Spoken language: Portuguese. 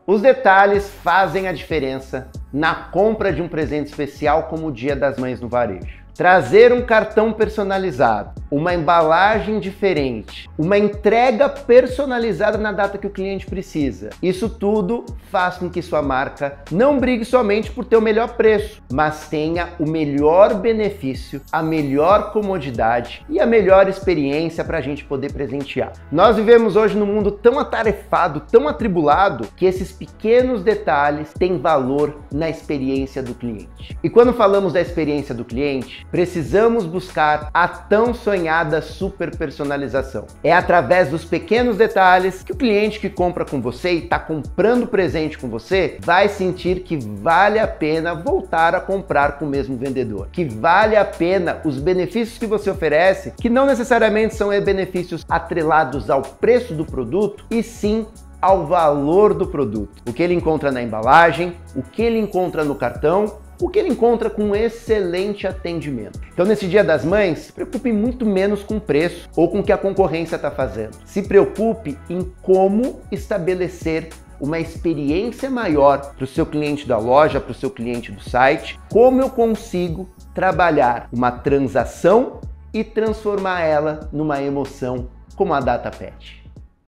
Os detalhes fazem a diferença na compra de um presente especial como o Dia das Mães no varejo. Trazer um cartão personalizado, uma embalagem diferente, uma entrega personalizada na data que o cliente precisa. Isso tudo faz com que sua marca não brigue somente por ter o melhor preço, mas tenha o melhor benefício, a melhor comodidade e a melhor experiência para a gente poder presentear. Nós vivemos hoje num mundo tão atarefado, tão atribulado, que esses pequenos detalhes têm valor na experiência do cliente. E quando falamos da experiência do cliente, precisamos buscar a tão sonhada super personalização. É através dos pequenos detalhes que o cliente que compra com você e está comprando presente com você vai sentir que vale a pena voltar a comprar com o mesmo vendedor, que vale a pena os benefícios que você oferece, que não necessariamente são benefícios atrelados ao preço do produto, e sim ao valor do produto. O que ele encontra na embalagem, o que ele encontra no cartão, o que ele encontra com um excelente atendimento. Então, nesse Dia das Mães, se preocupe muito menos com o preço ou com o que a concorrência está fazendo. Se preocupe em como estabelecer uma experiência maior para o seu cliente da loja, para o seu cliente do site. Como eu consigo trabalhar uma transação e transformar ela numa emoção como a DataPet.